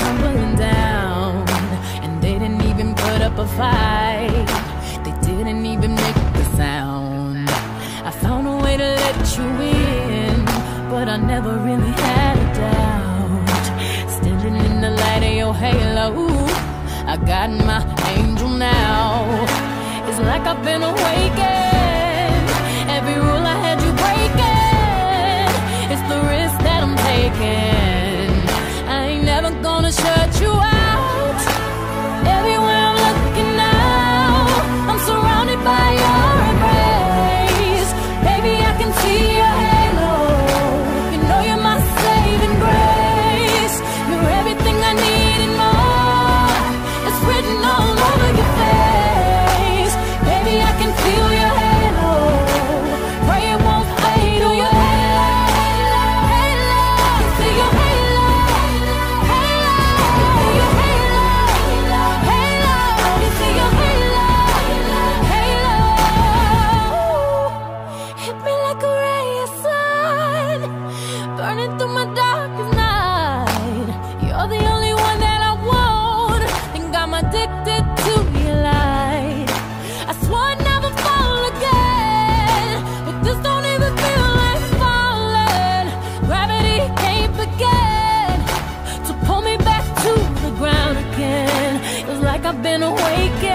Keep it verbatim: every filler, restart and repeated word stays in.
tumbling down, and they didn't even put up a fight. They didn't even make a sound. I found a way to let you in, but I never really had a doubt. Standing in the light of your halo, I got my angel now. It's like I've been awakened. Every rule I had you breaking, it's the risk that I'm taking. I ain't never gonna shut you out. Everywhere I'm looking now, I'm surrounded by your embrace. Baby, I can see your halo. You know you're my saving grace. You're everything I need and more. It's written all over your face. Baby, I can feel your halo. Pray it won't fade. Feel your halo, halo. Feel your halo, halo. Feel your halo, halo. You feel your halo, halo. Hit me like a ray of sun, burning through my darkest night. You're the only one that I want. Think I'm addicted to your light. I swore I'd never fall again, but this don't even feel like falling. Gravity can't begin to pull me back to the ground again. It's like I've been awakened.